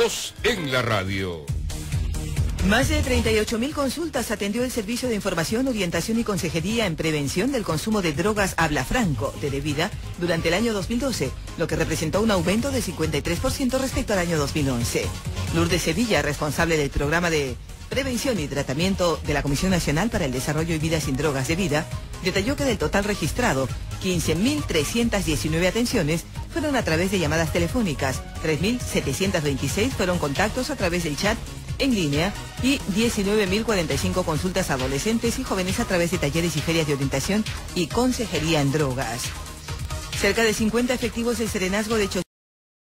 voz en la radio. Más de 38.000 consultas atendió el Servicio de Información, Orientación y Consejería en Prevención del Consumo de Drogas Habla Franco de Devida durante el año 2012, lo que representó un aumento de 53% respecto al año 2011. Lourdes Sevilla, responsable del programa de Prevención y Tratamiento de la Comisión Nacional para el Desarrollo y Vida sin Drogas de Vida, detalló que del total registrado, 15.319 atenciones fueron a través de llamadas telefónicas, 3.726 fueron contactos a través del chat en línea y 19.045 consultas a adolescentes y jóvenes a través de talleres y ferias de orientación y consejería en drogas. Cerca de 50 efectivos del Serenazgo de